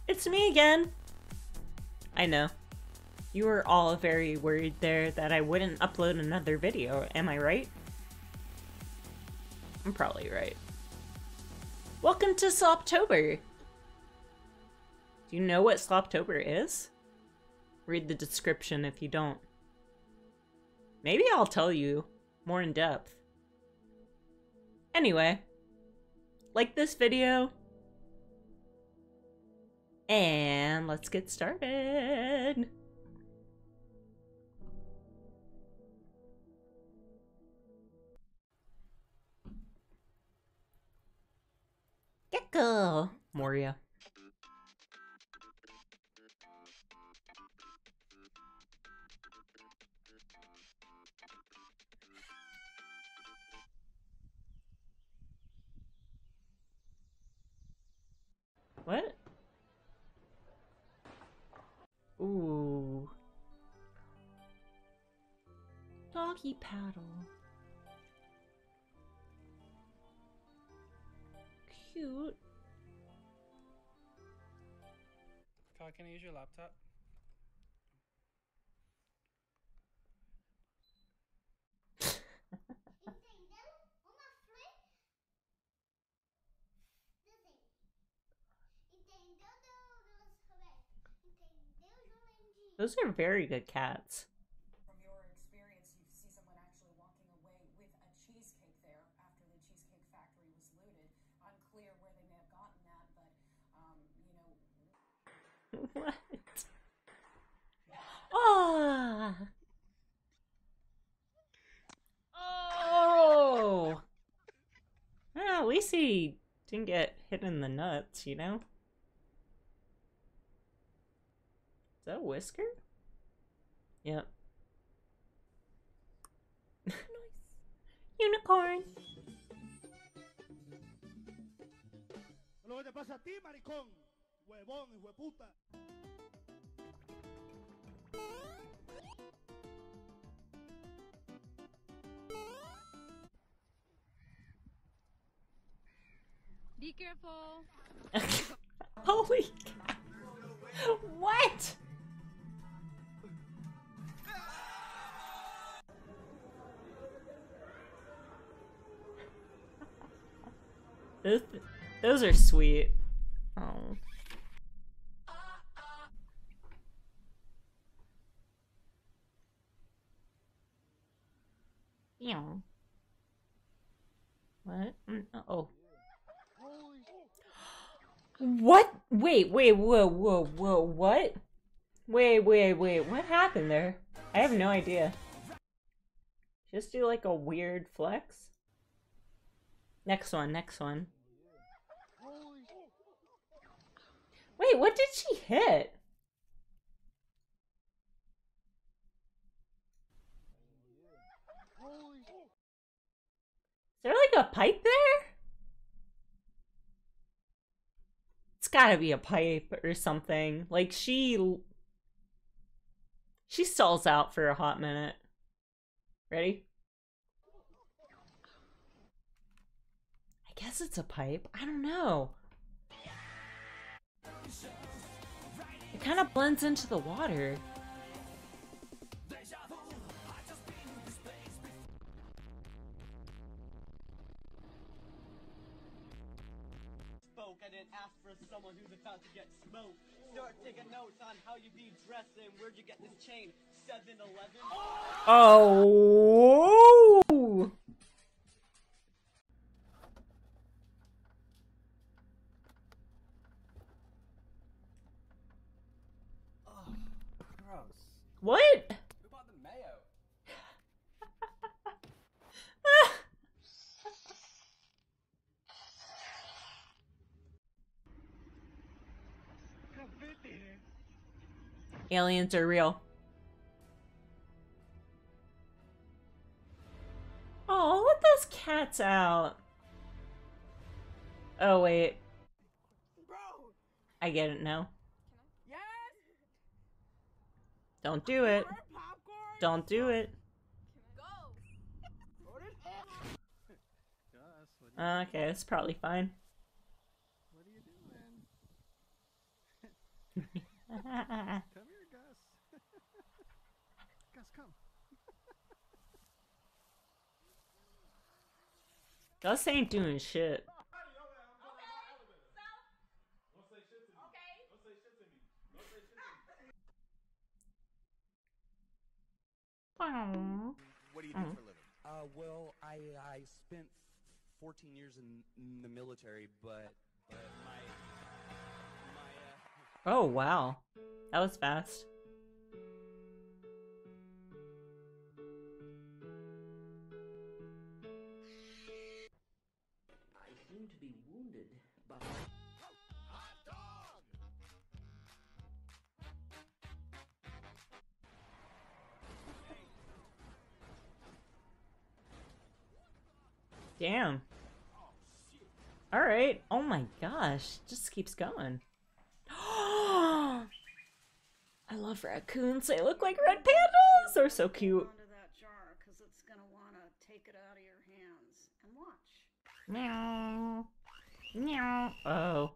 It's me again. I know. You were all very worried there that I wouldn't upload another video, am I right? I'm probably right. Welcome to Sloptober! Do you know what Sloptober is? Read the description if you don't. Maybe I'll tell you more in depth. Anyway, like this video, and let's get started. Gecko! Moria. What? Ooh. Doggy paddle. Cute. Kyle, can I use your laptop? Those are very good cats. From your experience, you see someone actually walking away with a cheesecake there after the Cheesecake Factory was looted. Unclear where they may have gotten that, but, you know... What? Oh! Oh! Well, at least he didn't get hit in the nuts, you know? Is that a whisker? Yep. Nice. Unicorn! Lo que te pasa a ti, maricón, huevón, hijo de puta. Be careful. Holy cow. What? Those are sweet. Oh. Yeah. What? Oh. What? Wait, whoa, what? Wait, what happened there? I have no idea. Just do like a weird flex? Next one. Wait, what did she hit? Is there like a pipe there? It's gotta be a pipe or something. Like she stalls out for a hot minute. Ready? I guess it's a pipe. I don't know. It kind of blends into the water. I didn't ask for someone who's about to get smoked. Start taking notes on how you be dressing. Where'd you get this chain? 7-Eleven? Oh! Gross. What? Who bought the mayo? Aliens are real. Oh, let those cats out. Oh, wait. Bro! I get it now. Yes! Don't do it. Popcorn? Don't do it. Okay, it's probably fine. What are you doing? Come here, Gus. Gus, come. Gus ain't doing shit. Aww. What do you do for a living? Well, I spent 14 years in the military, but Oh, wow. That was fast. I seem to be wounded, but... Damn. Alright. Oh my gosh. Just keeps going. I love raccoons. They look like red pandas. They're so cute. Onto that jar, because it's gonna want to take it out of your hands. And watch. Meow. Meow. Oh.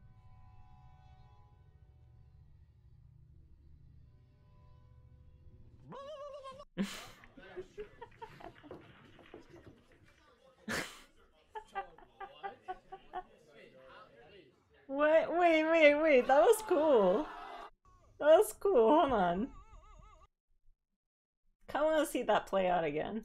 What? Wait. That was cool. That was cool. Hold on. I want to see that play out again.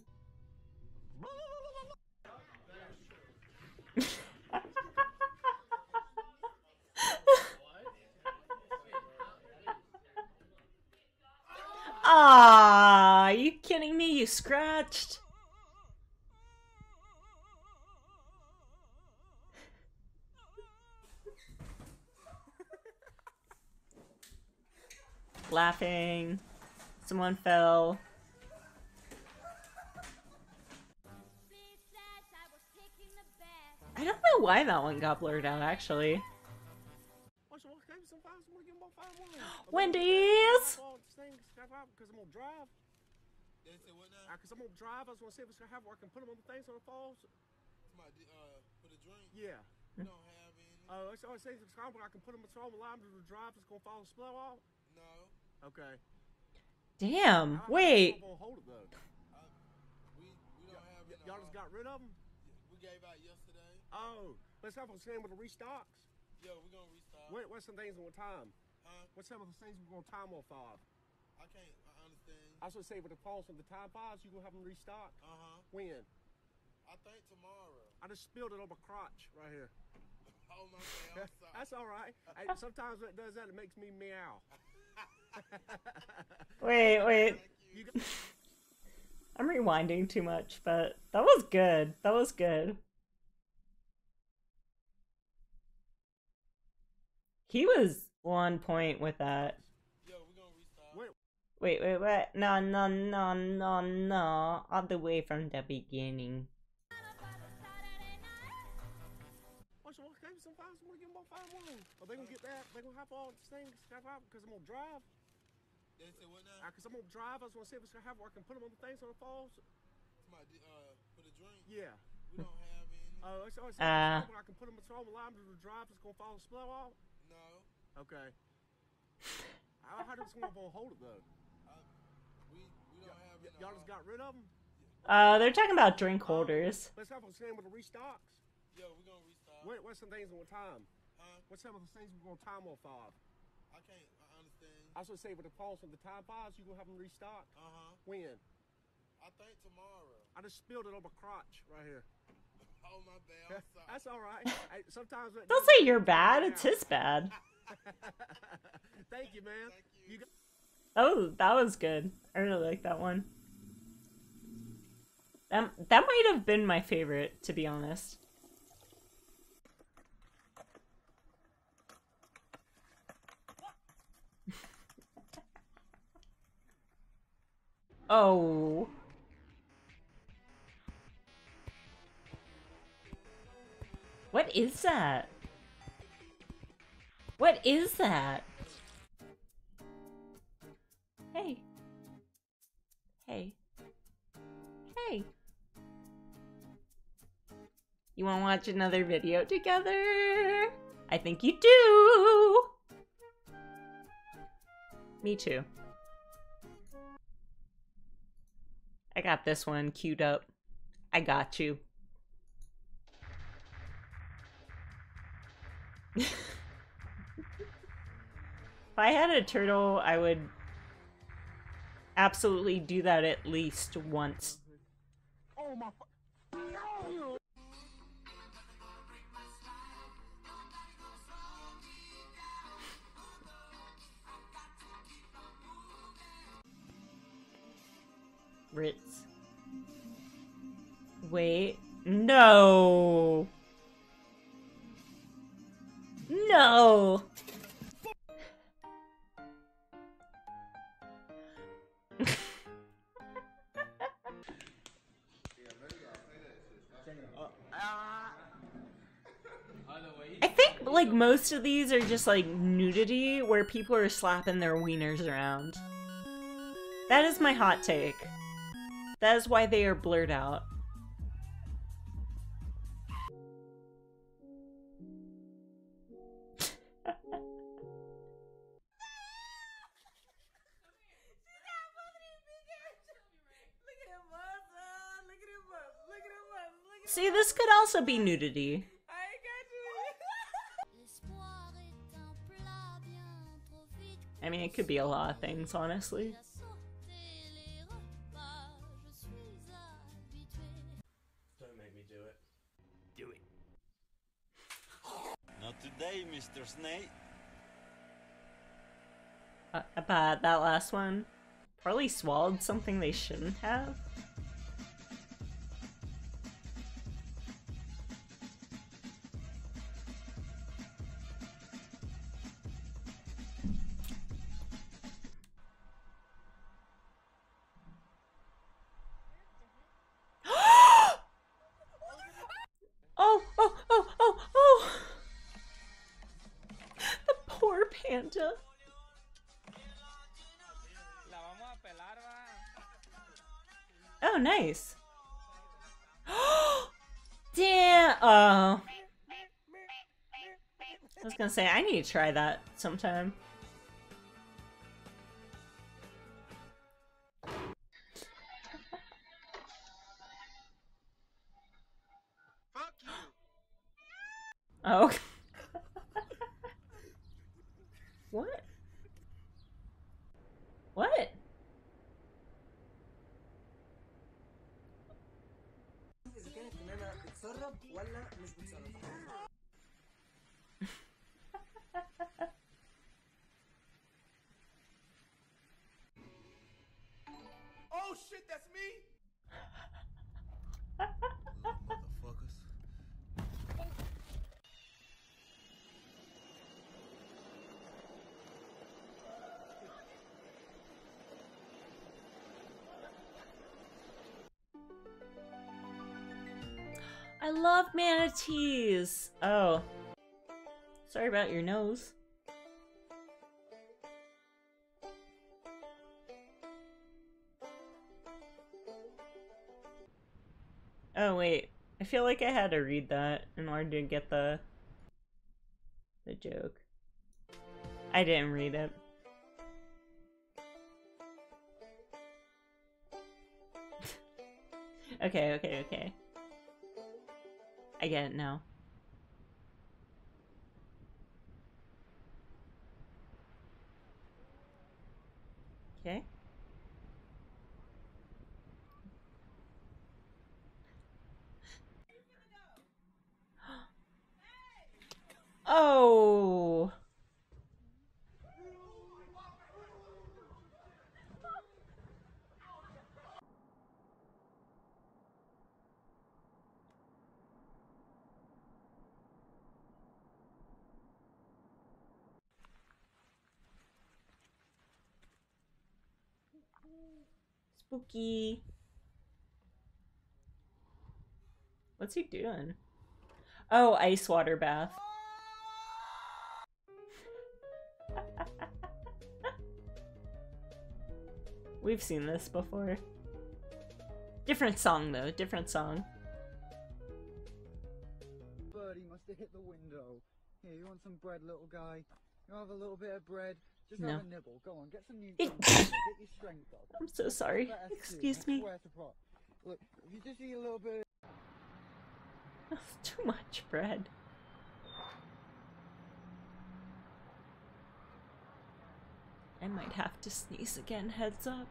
Ah, are you kidding me? You scratched. Laughing. Someone fell. I don't know why that one got blurred out, actually. Wendy's! Because I'm gonna drive. Because I'm gonna drive. I was gonna see if it's gonna have where I can put them on the things on the falls. For the drink? Yeah. You don't have any? Oh, I say it's where I can put them on the line to the drive. It's gonna fall and spill off. No. Okay. Damn, wait. We don't have any. Y'all just got rid of them? We gave out yesterday. Oh, let's have a stand with the restocks. Yeah, we're gonna restock. What's some things on time? Huh? What's some of the things we're gonna time off of? I understand. I was gonna say with the falls from the time files, you gonna have them restock? When? I think tomorrow. I just spilled it on my crotch right here. Oh my God, I'm sorry. That's all right. Sometimes when it does that, it makes me meow. Wait. I'm rewinding too much, but that was good. That was good. He was on point with that. Yo, we're gonna restart. Wait. No. All the way from the beginning. Are they gonna get that? They gonna have all these things because I'm gonna drive. They say what now? Because I'm gonna drive. I was gonna see if it's gonna have where I can put them on the things on the falls. For the drink? Yeah. We don't have any. Oh, I can put them on the line to the drive. It's gonna fall and spill off. No. Okay. How does someone gonna hold it though? We don't have any. Y'all just got rid of them? They're talking about drink holders. Let's have a stand with the restocks. Yeah, we're gonna restock. What's some things on time? Huh? What's some of the things we're gonna time off of? I understand. I was gonna say with the falls from the time files, you gonna have them restock? When? I think tomorrow. I just spilled it on my crotch right here. Oh my bad, I'm sorry. That's all right. Sometimes Don't say you're bad. It's his bad. Thank you, man. Thank you. Oh, that was good. I really like that one. That might have been my favorite, to be honest. Oh. What is that? What is that? Hey. Hey. Hey. You want to watch another video together? I think you do. Me too. I got this one queued up. I got you. If I had a turtle, I would absolutely do that at least once. Oh my no! Ritz. Wait. No! No! I think, like, most of these are just, like, nudity, where people are slapping their wieners around. That is my hot take. That is why they are blurred out. See, this could also be nudity. I mean, it could be a lot of things, honestly. Don't make me do it. Do it. Not today, Mr. Snake. About that last one, probably swallowed something they shouldn't have. Oh! The poor panda. Oh, nice. Damn. Oh. I was gonna say, I need to try that sometime. Oh. What? What? Oh shit, that's me! Motherfuckers. I love manatees. Oh. Sorry about your nose. Oh wait, I feel like I had to read that in order to get the joke. I didn't read it. Okay. I get it now. Okay. Oh. Spooky. What's he doing? Oh, ice water bath. We've seen this before. Different song though, different song. Birdie must have hit the window. Here, you want some bread, little guy? You have a little bit of bread? Just No. have a nibble. Go on, get some new It- get your strength up. I'm so sorry. Better Excuse soon, I me. swear to God. Look, if you just eat a little bit. That's too much bread. I might have to sneeze again, heads up.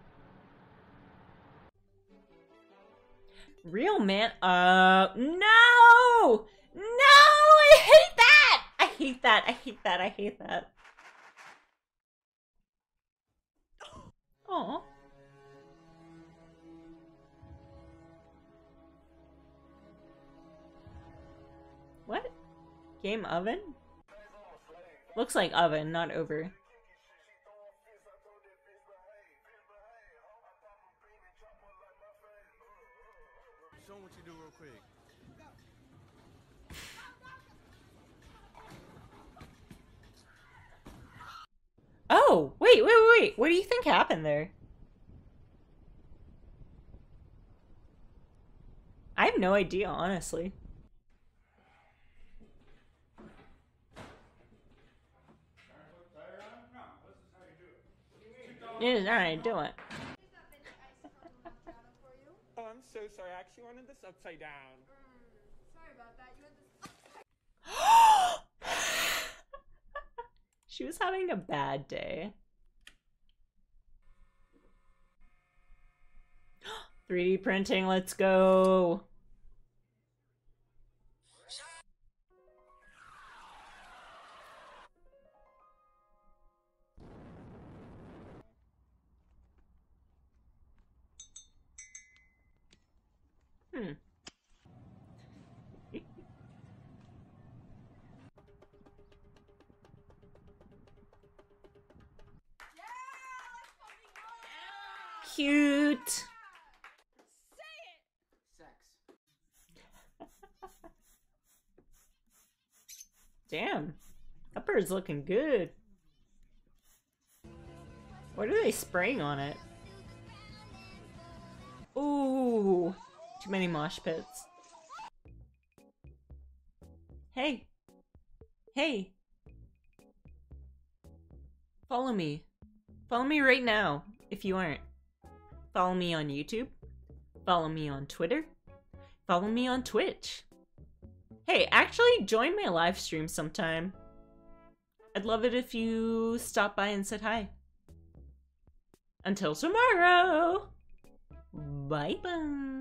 Real man, no! No! I hate that! I hate that, I hate that, I hate that. Aw. What? Game oven? Looks like oven, not over. Show them what you do real quick. Oh, wait. What do you think happened there? I have no idea, honestly. This is how you do it. Oh, I'm so sorry. I actually wanted this upside down. Sorry about that. You had this. She was having a bad day. 3D printing, let's go. Cute. Sex. Damn. That bird's looking good. What are they spraying on it? Ooh. Too many mosh pits. Hey. Hey. Follow me. Follow me right now, if you aren't. Follow me on YouTube. Follow me on Twitter. Follow me on Twitch. Hey, actually join my live stream sometime. I'd love it if you stop by and said hi. Until tomorrow. Bye bye.